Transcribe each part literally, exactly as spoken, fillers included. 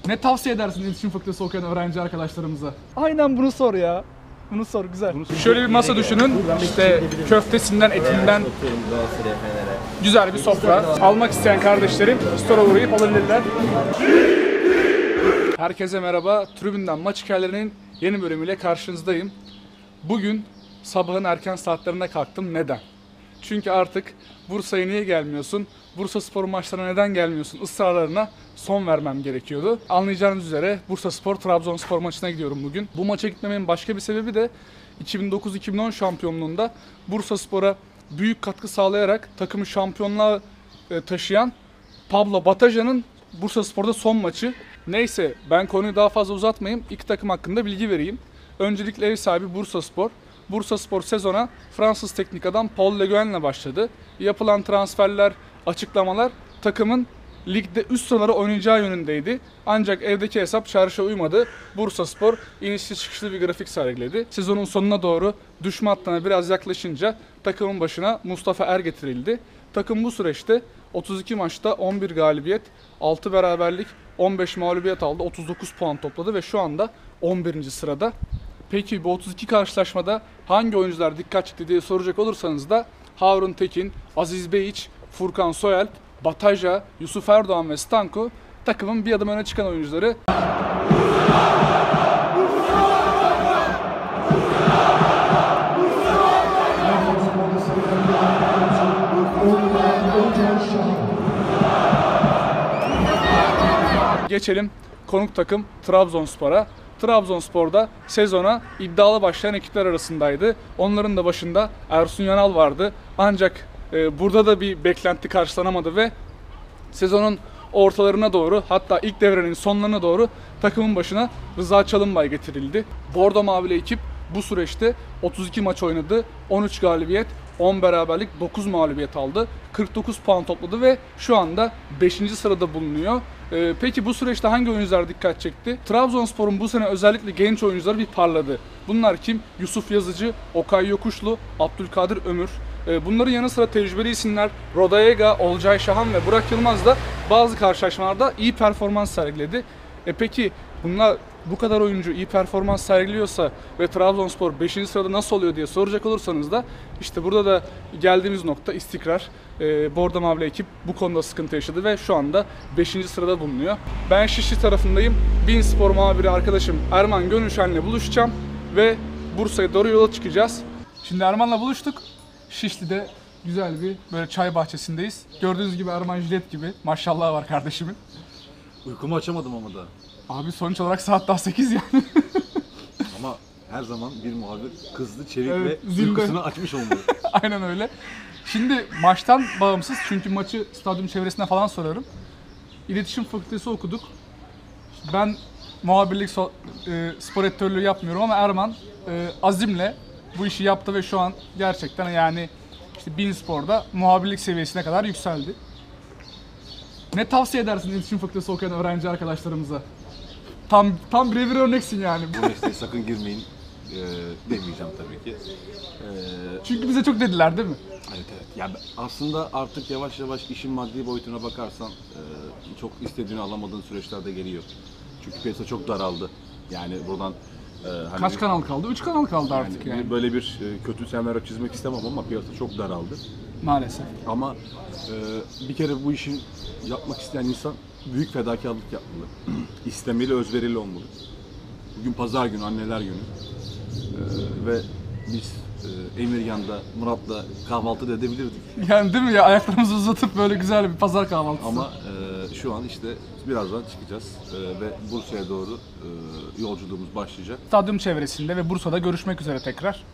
Ne tavsiye edersin iletişim fakültesi okuyan öğrenci arkadaşlarımıza? Aynen bunu sor ya. Bunu sor, güzel. Bunu Şöyle bir masa düşünün, işte köftesinden, etinden güzel bir sofra. Almak isteyen kardeşlerim store'a uğrayıp alabilirler. Herkese merhaba, Tribünden Maç Hikayelerinin yeni bölümüyle karşınızdayım. Bugün sabahın erken saatlerinde kalktım. Neden? Çünkü artık Bursa'ya niye gelmiyorsun, Bursaspor maçlarına neden gelmiyorsun ısrarlarına son vermem gerekiyordu. Anlayacağınız üzere Bursaspor Trabzonspor maçına gidiyorum bugün. Bu maça gitmemin başka bir sebebi de iki bin dokuz iki bin on şampiyonluğunda Bursaspor'a büyük katkı sağlayarak takımı şampiyonluğa taşıyan Pablo Bataja'nın Bursaspor'da son maçı. Neyse, ben konuyu daha fazla uzatmayayım. İki takım hakkında bilgi vereyim. Öncelikle ev sahibi Bursaspor. Bursaspor sezona Fransız teknik adam Paul Le Guen'le başladı. Yapılan transferler, açıklamalar takımın ligde üst sıralara oynayacağı yönündeydi. Ancak evdeki hesap çarşıya uymadı. Bursaspor inişli çıkışlı bir grafik sergiledi. Sezonun sonuna doğru düşme hattına biraz yaklaşınca takımın başına Mustafa Er getirildi. Takım bu süreçte otuz iki maçta on bir galibiyet, altı beraberlik, on beş mağlubiyet aldı. otuz dokuz puan topladı ve şu anda on birinci sırada. Peki bu otuz iki karşılaşmada hangi oyuncular dikkat çekti diye soracak olursanız da Harun Tekin, Aziz Beyiç, Furkan Soyalp, Bataja, Yusuf Erdoğan ve Stanko takımın bir adım öne çıkan oyuncuları. Geçelim konuk takım Trabzonspor'a. Trabzonspor'da sezona iddialı başlayan ekipler arasındaydı. Onların da başında Ersun Yanal vardı. Ancak e, burada da bir beklenti karşılanamadı ve sezonun ortalarına doğru, hatta ilk devrenin sonlarına doğru takımın başına Rıza Çalınbay getirildi. Bordo Mavili ekip bu süreçte otuz iki maç oynadı. on üç galibiyet, on beraberlik, dokuz mağlubiyet aldı. kırk dokuz puan topladı ve şu anda beşinci sırada bulunuyor. Ee, peki bu süreçte hangi oyuncular dikkat çekti? Trabzonspor'un bu sene özellikle genç oyuncuları bir parladı. Bunlar kim? Yusuf Yazıcı, Okay Yokuşlu, Abdülkadir Ömür. Ee, bunların yanı sıra tecrübeli isimler Rodayega, Olcay Şahan ve Burak Yılmaz da bazı karşılaşmalarda iyi performans sergiledi. E peki bunlar, bu kadar oyuncu iyi performans sergiliyorsa ve Trabzonspor beşinci sırada nasıl oluyor diye soracak olursanız da işte burada da geldiğimiz nokta istikrar. E, Bordo Mavili ekip bu konuda sıkıntı yaşadı ve şu anda beşinci sırada bulunuyor. Ben Şişli tarafındayım. Binspor muhabiri arkadaşım Erman Gönülşen'le buluşacağım ve Bursa'ya doğru yola çıkacağız. Şimdi Erman'la buluştuk. Şişli'de güzel bir böyle çay bahçesindeyiz. Gördüğünüz gibi Erman jilet gibi. Maşallah var kardeşimin. Uykumu açamadım ama da. Abi sonuç olarak saat daha sekiz yani. Ama her zaman bir muhabir hızlı, çevik Evet, ve zinde. uykusunu açmış olmalı. Aynen öyle. Şimdi maçtan bağımsız, çünkü maçı stadyum çevresine falan sorarım. İletişim fakültesi okuduk. Ben muhabirlik, so e, spor editörlüğü yapmıyorum ama Erman e, azimle bu işi yaptı ve şu an gerçekten yani işte Binspor'da muhabirlik seviyesine kadar yükseldi. Ne tavsiye edersin iletişim fakültesi okuyan öğrenci arkadaşlarımıza? Tam tam birebir örneksin yani. Bu mesleğe sakın girmeyin e, demeyeceğim tabii ki. E, Çünkü bize çok dediler değil mi? evet evet. Ya aslında artık yavaş yavaş işin maddi boyutuna bakarsan e, çok istediğini alamadığın süreçler de geliyor. Çünkü piyasa çok daraldı. Yani buradan e, hani Kaç kanal kaldı? Üç kanal kaldı artık yani. yani. Böyle bir e, kötü senaryo çizmek istemem ama piyasa çok daraldı. Maalesef. Ama e, bir kere bu işi yapmak isteyen insan büyük fedakarlık yapmalı. İstemeli, özverili olmalı. Bugün pazar günü, anneler günü. E, ve biz e, Emirgan'da, Murat'la kahvaltı da edebilirdik. Yani değil mi ya, ayaklarımızı uzatıp böyle güzel bir pazar kahvaltısı. Ama e, şu an işte birazdan çıkacağız e, ve Bursa'ya doğru e, yolculuğumuz başlayacak. Stadyum çevresinde ve Bursa'da görüşmek üzere tekrar.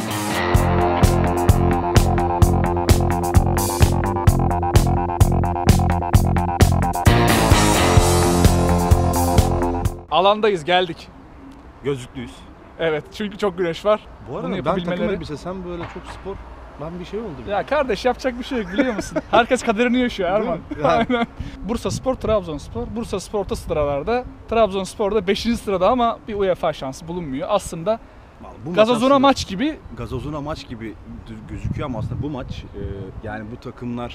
Alandayız, geldik. Gözlüklüyüz. Evet, çünkü çok güneş var. Bu Bunu arada ben yapabilmeleri- takım elbise, sen böyle çok spor. Ben bir şey oldu. Ya kardeş, yapacak bir şey yok, biliyor musun? Herkes kaderini yaşıyor Erman. Değil mi? Yani- Aynen. Bursaspor, Trabzonspor. Bursaspor orta sıralarda, Trabzonspor da beşinci sırada ama bir UEFA şansı bulunmuyor. Aslında Bu Gazozuna aslında maç gibi. Gazozuna maç gibi gözüküyor ama aslında bu maç e, yani bu takımlar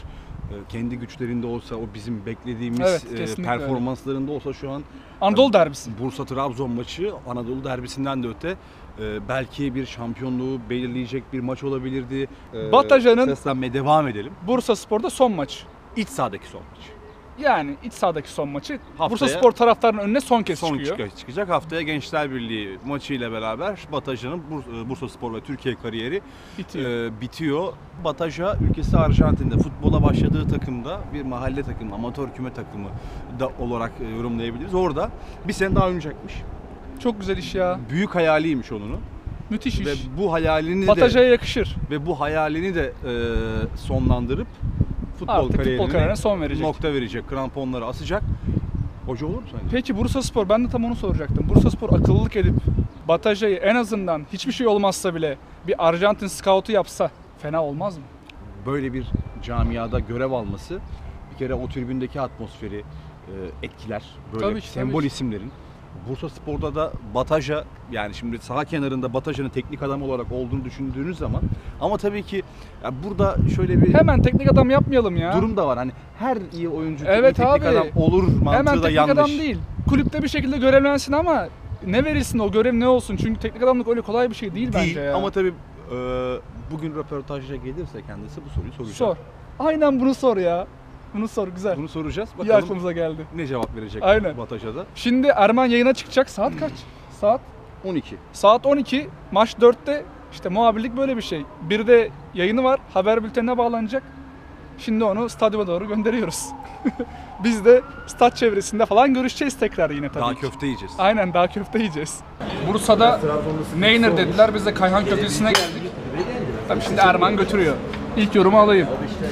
kendi güçlerinde olsa, o bizim beklediğimiz Evet, e, kesinlikle öyle. performanslarında olsa şu an Anadolu derbisi. Bursa-Trabzon maçı Anadolu derbisinden de öte e, belki bir şampiyonluğu belirleyecek bir maç olabilirdi. E, Bataja'nın- Seslenmeye devam edelim. Bursaspor'da son maç. İç sahadaki son maç. Yani iç sahadaki son maçı. Haftaya- Bursaspor taraftarının önüne son kez Son çıkıyor. çık- çıkacak. Haftaya Gençler Birliği maçıyla beraber Bataja'nın Bur- Bursaspor ve Türkiye kariyeri Bitiyor. e, bitiyor. Bataja ülkesi Arjantin'de futbola başladığı takımda bir mahalle takımı, amatör küme takımı da olarak e, yorumlayabiliriz. Orada bir sene daha oynayacakmış. Çok güzel iş ya. Büyük hayaliymiş onun. Müthiş Ve iş. bu hayalini de Bataja'ya yakışır. ve bu hayalini de e, sonlandırıp futbol Artık kariyerine futbol kariyerine son verecek. nokta verecek, kramponları asacak. Hoca olur mu sence? Peki Bursaspor, ben de tam onu soracaktım. Bursaspor akıllılık edip Bataja'yı en azından hiçbir şey olmazsa bile bir Arjantin scoutu yapsa fena olmaz mı? Böyle bir camiada görev alması bir kere o tribündeki atmosferi e, etkiler. Böyle Tabii ki, sembol tabii ki. isimlerin. Bursaspor'da da Bataja, yani şimdi saha kenarında Bataja'nın teknik adam olarak olduğunu düşündüğünüz zaman, ama tabii ki ya burada şöyle bir Hemen teknik adam yapmayalım ya. durum da var. Hani her iyi oyuncu Evet iyi teknik abi. adam olur mantığı Hemen da teknik yanlış. adam değil. Kulüpte bir şekilde görevlensin ama ne verilsin, o görev ne olsun? Çünkü teknik adamlık öyle kolay bir şey değil, Değil bence ya. ama tabii e, bugün röportajda gelirse kendisi bu soruyu soracak. Sor. Aynen bunu sor ya. Bunu sor, güzel. Bunu soracağız. İyi Bakalım aklımıza geldi. ne cevap verecek Aynen. Bataja'da. Şimdi Erman yayına çıkacak. Saat kaç? Saat on iki. Saat on iki, maç dörtte. İşte muhabirlik böyle bir şey. Bir de yayını var, haber bültenine bağlanacak. Şimdi onu stadyuma doğru gönderiyoruz. Biz de stat çevresinde falan görüşeceğiz tekrar yine tabii Daha ki. köfte yiyeceğiz. Aynen, daha köfte yiyeceğiz. Bursa'da Neynir dediler, biz de Kayhan Köftecisi'ne geldik. Tabii şimdi Erman götürüyor. İlk yorumu alayım.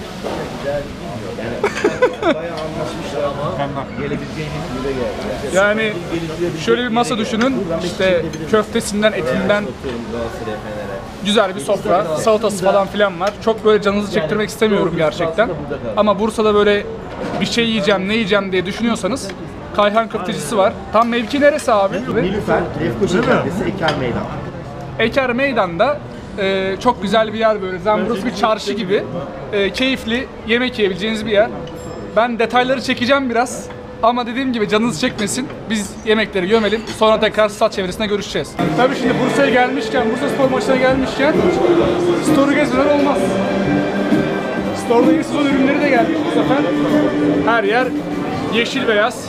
Yani şöyle bir masa düşünün, işte köftesinden, etinden güzel bir sofra, salatası falan filan var. Çok böyle canınızı çektirmek istemiyorum gerçekten. Ama Bursa'da böyle bir şey yiyeceğim, ne yiyeceğim diye düşünüyorsanız Kayhan Köftecisi var. Tam mevki neresi abi? Nilüfer, Lefkoşa Caddesi, Eker Meydan. Eker Meydan'da e, çok güzel bir yer böyle. Zaten burası bir çarşı gibi. E, keyifli yemek yiyebileceğiniz bir yer. Ben detayları çekeceğim biraz. Ama dediğim gibi canınız çekmesin. Biz yemekleri gömelim. Sonra tekrar stat çevresinde görüşeceğiz. Tabii şimdi Bursa'ya gelmişken, Bursaspor maçına gelmişken store'u gezmeden olmaz. Store'da yeni sezon ürünleri de gelmiş bu sefer. Her yer yeşil beyaz.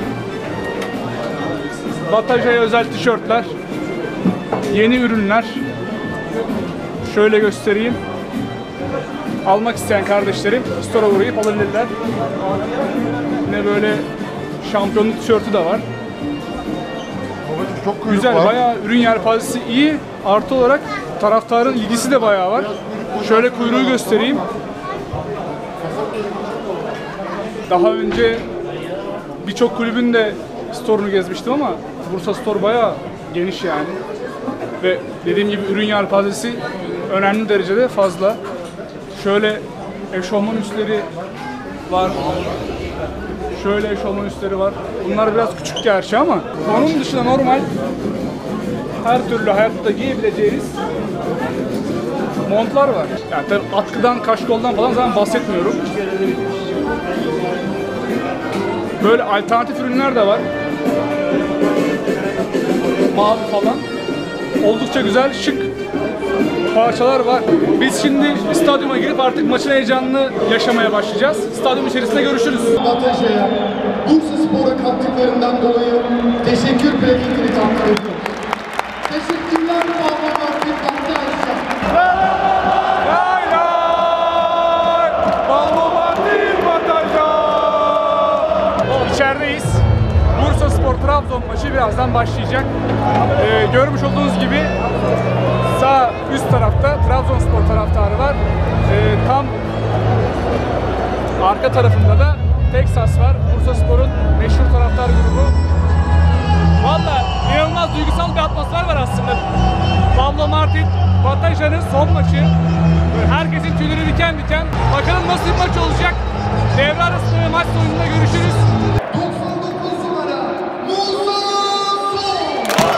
Bataja'ya özel tişörtler. Yeni ürünler. Şöyle göstereyim. Almak isteyen kardeşlerim store'a uğrayıp alabilirler. Yine böyle şampiyonluk tişörtü de var. Çok kuyruk Güzel, var. bayağı ürün yelpazesi iyi. Artı olarak taraftarın ilgisi de bayağı var. Şöyle kuyruğu göstereyim. Daha önce birçok kulübün de store'unu gezmiştim ama Bursa Store bayağı geniş yani. Ve dediğim gibi ürün yelpazesi önemli derecede fazla. Şöyle eşofman üstleri var. Şöyle eşofman üstleri var. Bunlar biraz küçük gerçi ama onun dışında normal her türlü hayatta giyebileceğiniz montlar var. Yani tabii atkıdan, kaşkoldan falan zaten bahsetmiyorum. Böyle alternatif ürünler de var. Mavi falan. Oldukça güzel, şık parçalar var. Biz şimdi stadyuma girip artık maçın heyecanını yaşamaya başlayacağız. Stadyum içerisinde görüşürüz. Bataja'ya, Bursaspor'a kattıklarından dolayı teşekkür plaketini takdim ediyoruz. Teşekkürler Muhammed Akif Bataj'a. Lay lay! Balbobatil Bataja! İçerideyiz. Bursaspor Trabzon maçı birazdan başlayacak. Ee, görmüş olduğunuz gibi sağ üst tarafta Trabzonspor taraftarı var. Ee, tam arka tarafında da Texas var. Bursaspor'un meşhur taraftar grubu. Valla inanılmaz duygusal bir atmosfer var aslında. Pablo Martin, Bataja'nın son maçı. Böyle herkesin tüyleri diken diken. Bakalım nasıl bir maç olacak. Devre arasında ve maç sonunda görüşürüz. doksan dokuz numara Musa Sol.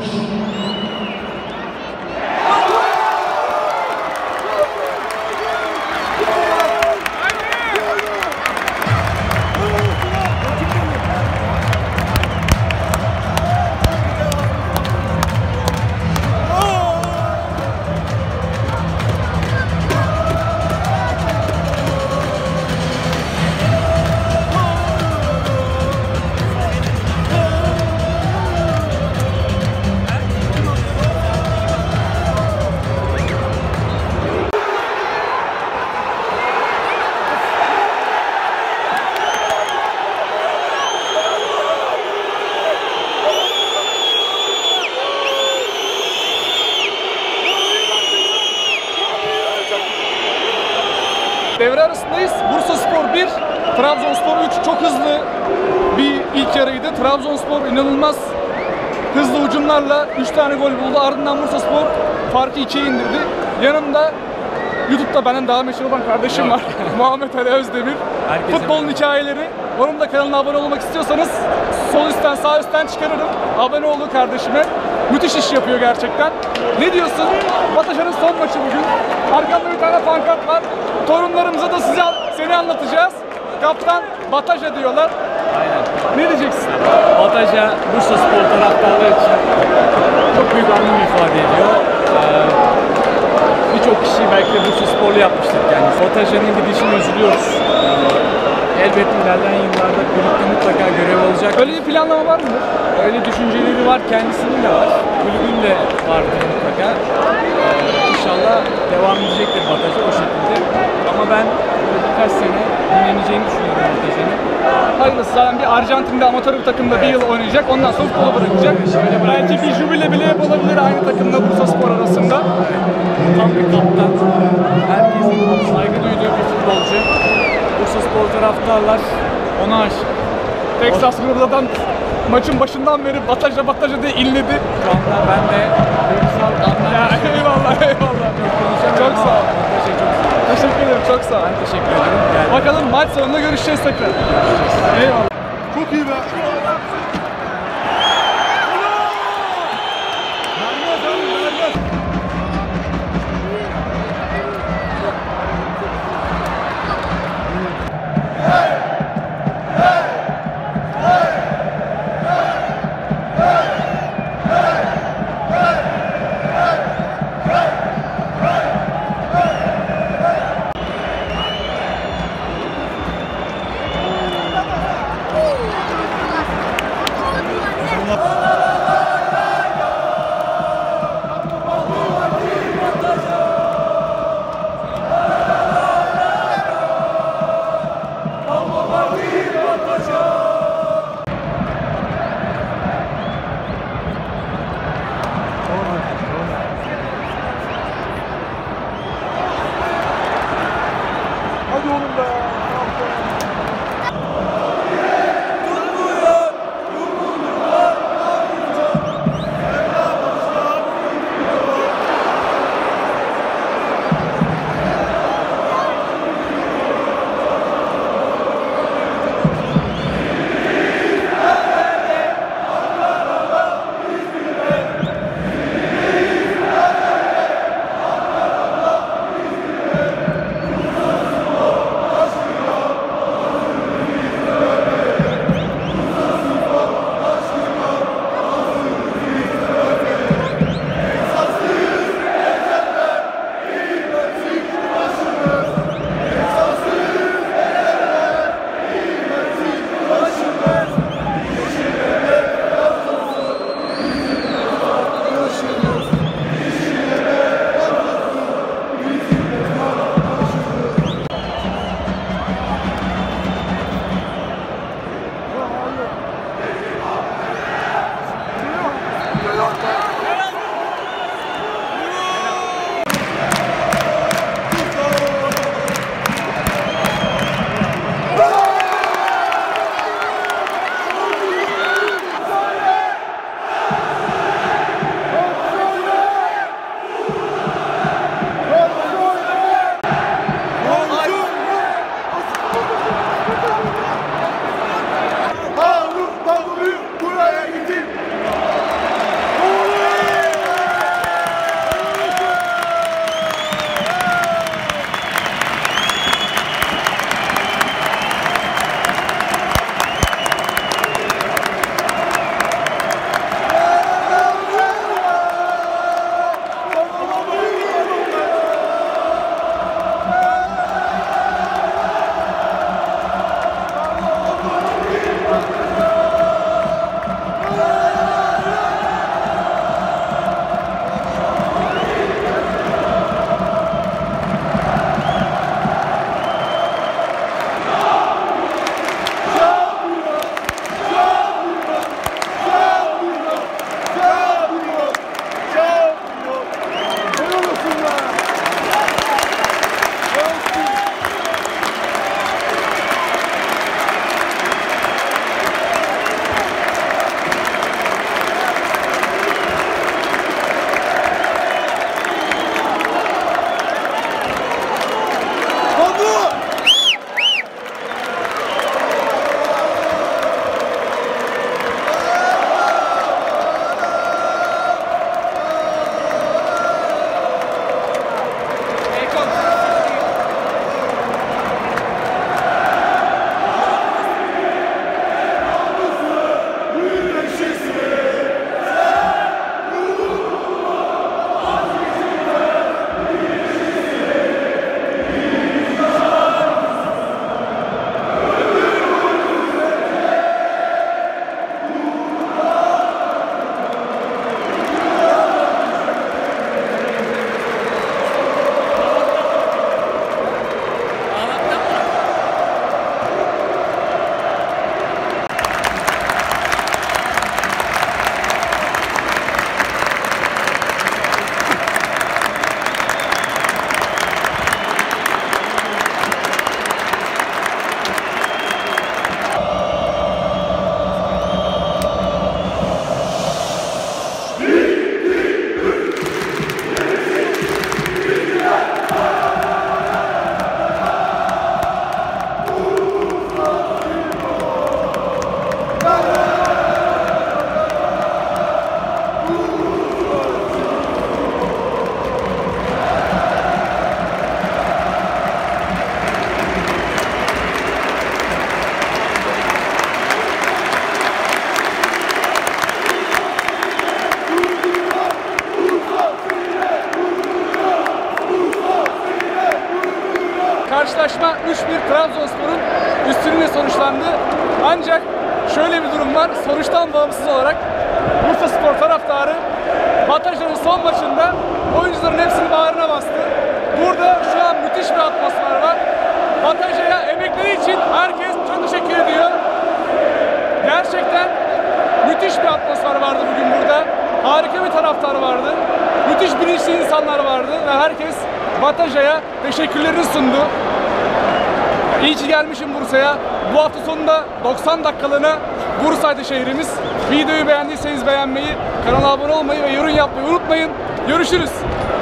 alkış. Devre arasındayız. Bursaspor bir, Trabzonspor üç. Çok hızlı bir ilk yarıydı. Trabzonspor inanılmaz hızlı hücumlarla üç tane gol buldu. Ardından Bursaspor farkı ikiye indirdi. Yanımda YouTube'da benden daha meşhur olan kardeşim var. Muhammed Ali Özdemir. Herkese Futbolun hikayeleri. Onun da kanalına abone olmak istiyorsanız sol üstten sağ üstten çıkarırım. Abone oldu kardeşime. Müthiş iş yapıyor gerçekten. Ne diyorsun? Bataşa'nın son maçı bugün. Arkamda bir tane pankart var. Torunlarımıza da size seni anlatacağız. Kaptan Bataşa diyorlar. Aynen. Ne diyeceksin? Bataja Bursaspor taraftarları için çok büyük anlam ifade ediyor. Ee, Birçok kişi belki de Bursasporlu yapmıştır kendisi. Bataja'nın gidişine üzülüyoruz. Ee, elbette ilerleyen yıllarda kulüpte mutlaka görev alacak. Öyle bir planlama var mı? Öyle düşünceleri var, kendisinin de var. Kulübün de vardır mutlaka. Ee, İnşallah devam edecektir Bataja o şekilde. Ama ben böyle birkaç sene dinleneceğini düşünüyorum Bataja'nın. Hayırlısı, zaten bir Arjantin'de amatör bir takımda bir yıl oynayacak. Ondan sonra futbolu bırakacak. Belki bir jübile bile yapılabilir aynı takımda Bursaspor arasında. Tam bir kaptan. Herkesin saygı duyduğu bir futbolcu. Bursaspor taraftarlar ona aşık. Texas Gruba'dan maçın başından beri Bataja Bataja diye inledi. Şu anda ben de duygusal anlar Ya yaşıyorum. eyvallah eyvallah. Konuşamıyorum Çok sağ ol. ama Bataja'yı çok seviyorum. Teşekkür ederim, çok sağ ol. Ben teşekkür ederim. Geldim. Bakalım maç sonunda görüşeceğiz tekrar. Eyvallah. Çok iyi be. Karşılaşma üç bir Trabzonspor'un üstünlüğüyle sonuçlandı. Ancak şöyle bir durum var. Sonuçtan bağımsız olarak Bursaspor taraftarı Bataja'nın son maçında oyuncuların hepsini bağrına bastı. Burada şu an müthiş bir atmosfer var. Bataja'ya emekleri için herkes çok teşekkür ediyor. Gerçekten müthiş bir atmosfer vardı bugün burada. Harika bir taraftar vardı. Müthiş bilinçli insanlar vardı ve herkes Bataja'ya teşekkürlerini sundu. İyi ki gelmişim Bursa'ya. Bu hafta sonunda doksan dakikalığına Bursa'ydı şehrimiz. Videoyu beğendiyseniz beğenmeyi, kanala abone olmayı ve yorum yapmayı unutmayın. Görüşürüz.